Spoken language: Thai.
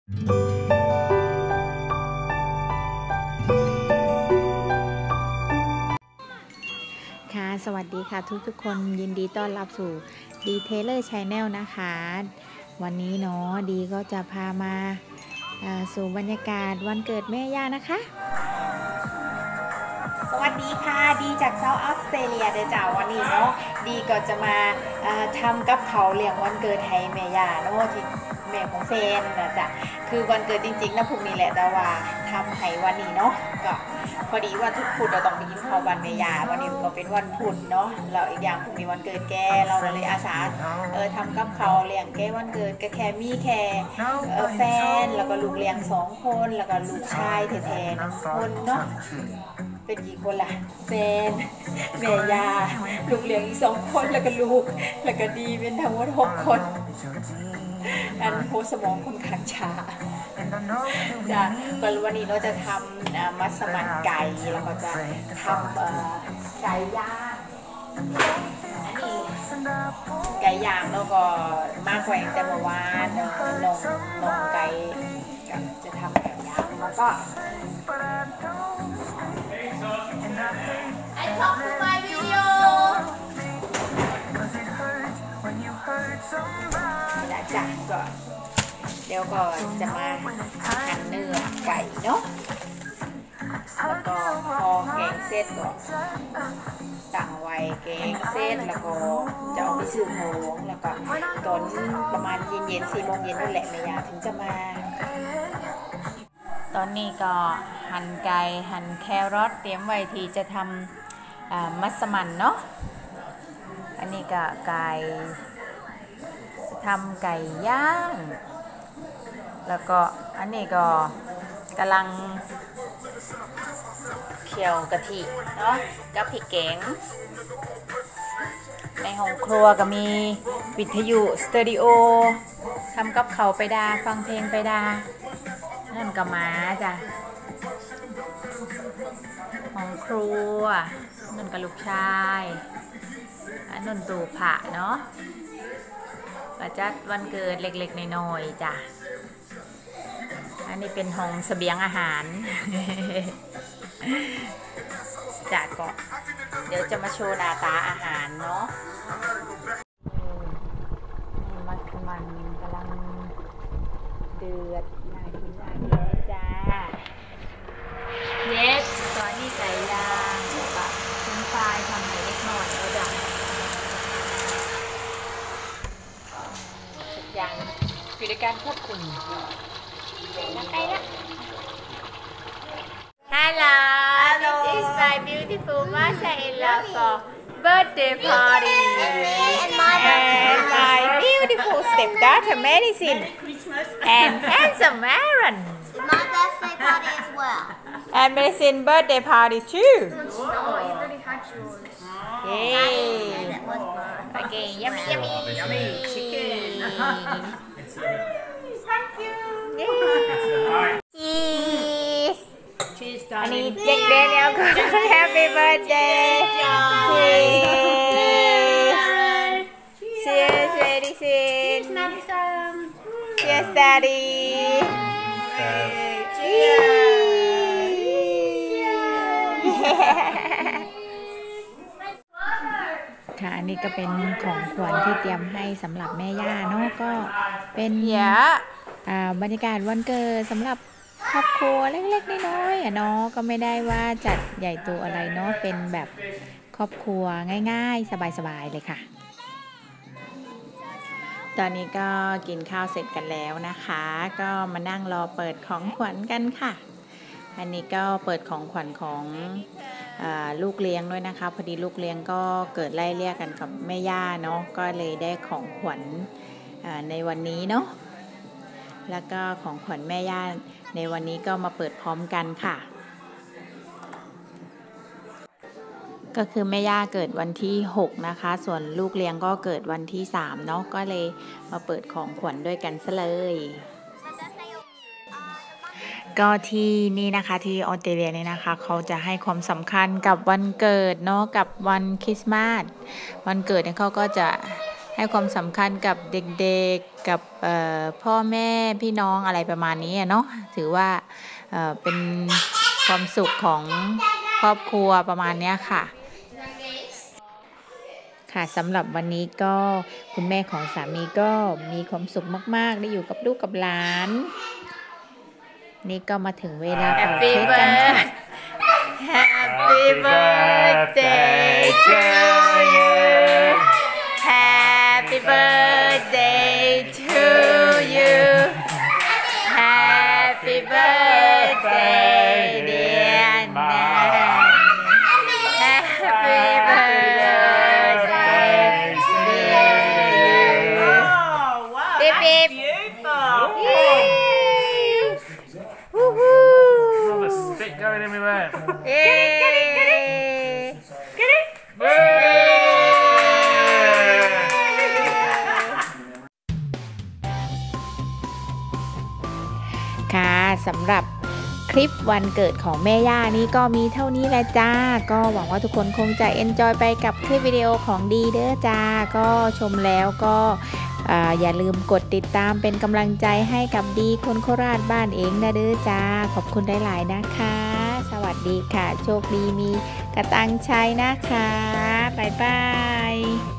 ค่ะสวัสดีค่ะทุกคนยินดีต้อนรับสู่ดีเทเลอร์ชาแนลนะคะวันนี้เนาะดีก็จะพามาสู่บรรยากาศวันเกิดแม่ย่านะคะสวัสดีค่ะดีจากเซาท์ออสเตรเลียเดจ้าวันนี้เนาะดีก็จะมาทำกับเขาเลี้ยงวันเกิดให้แม่ย่าเนาะที่แม่ของเฟนนะจ๊ะคือวันเกิดจริงๆนะพรุ่งนี้แหละแต่ว่าทำให้วันนี้เนาะก็พอดีวันทุกพุธเราต้องไปกินข้าววันแม่ย่าวันนี้ก็เป็นวันพุธเนาะเราอีกอย่างพรุ่งนี้วันเกิดแกเราเลยอาสาทำกับเขาเลี้ยงแกวันเกิดก็แค่มีแค่แฟนแล้วก็ลูกเลี้ยง2 คนแล้วก็ลูกชายแท้ๆ1 คนเนาะเป็นกี่คนล่ะแฟนแม่ย่าลูกเลี้ยงอีก2 คนแล้วก็ลูกแล้วก็ดีเป็นทั้งหมด6 คนอันโหสมองคนข้างช้าจ้ะก็วันนี้เราจะทำมัสมั่นไก่แล้วก็จะทำไก่ย่างอันนี้ไก่ย่างแล้วก็มากกว่าแต่เมื่อวานนมไก่จะทำไก่ย่างแล้วก็I talk to my video แล้วจ้ะก็เดี๋ยวก็จะมาหั่นเนื้อไก่เนาะแล้วก็พอแกงเสร็จก็ตั้งไว้แกงเสร็จแล้วก็จะเอาไปซื้อของแล้วก็ตอนประมาณเย็นๆ4 โมงเย็นนั่นแหละแม่ย่าถึงจะมาตอนนี้ก็หั่นไก่หั่นแครอทเตรียมไว้ที่จะทำมัสมั่นเนาะอันนี้ก็ไก่จะทำไก่ย่างแล้วก็อันนี้ก็กำลังเคี่ยวกะทิเนาะกับพริกแกงในห้องครัวก็มีวิทยุสเตอริโอทำกับเขาไปดาฟังเพลงไปดานั่นก็มาจ้ะห้องครัวนั่นก็ลูกชายอันนั่นตูผะเนาะก็จัดวันเกิดเล็กๆน้อยๆจ้ะอันนี้เป็นห้องเสบียงอาหารจ้ะก็เดี๋ยวจะมาโชว์หน้าตาอาหารเนาะมัสมั่นกำลังเดือดน่ากินจ้าเย็ดตอนนี้ไก่ย่างแล้วก็ชิ้นปลายทำให้เล็กน้อยแล้วจ้ะทุกอย่างอยู่ในการควบคุมแล้วไก่ละ Hello, this is my beautiful Masha-ella for birthday party and my beautiful stepdaughter Medicine and handsome Aaron. My birthday party as well. And Medicine birthday party too. No, you've already had yours. Yay. That was mine. Okay, yummy chicken. Thank you. Cheese. Cheers, อันนี้ darling. เจ๊กเดนเนี่ยก็ Happy birthday. Cheers. Cheers, Medicine. Cheers, Daddy.ค่ะอันนี้ก็เป็นของขวัญที่เตรียมให้สำหรับแม่ย่าเนาะก็เป็นบรรยากาศวันเกิดสำหรับครอบครัวเล็กๆน้อยๆเนาะก็ไม่ได้ว่าจัดใหญ่โตอะไรเนาะเป็นแบบครอบครัวง่ายๆสบายๆเลยค่ะตอนนี้ก็กินข้าวเสร็จกันแล้วนะคะก็มานั่งรอเปิดของขวัญกันค่ะอันนี้ก็เปิดของขวัญของลูกเลี้ยงด้วยนะคะพอดีลูกเลี้ยงก็เกิดไล่เลี่ยกันกับแม่ย่าเนาะก็เลยได้ของขวัญในวันนี้เนาะแล้วก็ของขวัญแม่ย่าในวันนี้ก็มาเปิดพร้อมกันค่ะก็คือแม่ย่าเกิดวันที่6นะคะส่วนลูกเลี้ยงก็เกิดวันที่3เนาะก็เลยมาเปิดของขวัญด้วยกันซะเลยก็ที่นี่นะคะที่ออสเตรเลียเนี่ยนะคะเขาจะให้ความสำคัญกับวันเกิดเนาะกับวันคริสต์มาสวันเกิดเนี่ยเขาก็จะให้ความสำคัญกับเด็กๆกับพ่อแม่พี่น้องอะไรประมาณนี้เนาะถือว่าเป็นความสุขของครอบครัวประมาณนี้ค่ะสำหรับวันนี้ก็คุณแม่ของสามีก็มีความสุขมากๆได้อยู่กับลูกกับหลานนี่ก็มาถึงเวลาเป่าเค้กกันค่ะ Happy birthday to you Happy birthday to you Happy birthday dear Nan Happy birthday to you Beep beep Oh, the stick going everywhere. Get itค่ะสำหรับคลิปวันเกิดของแม่ย่านี้ก็มีเท่านี้แหละจ้าก็หวังว่าทุกคนคงจะเอนจอยไปกับคลิปวิดีโอของดีเด้อจ้าก็ชมแล้วก็อย่าลืมกดติดตามเป็นกำลังใจให้กับดีคนโคราชบ้านเองนะเด้อจ้าขอบคุณหลายๆนะคะสวัสดีค่ะโชคดีมีกระตังชัยนะคะบ๊ายบาย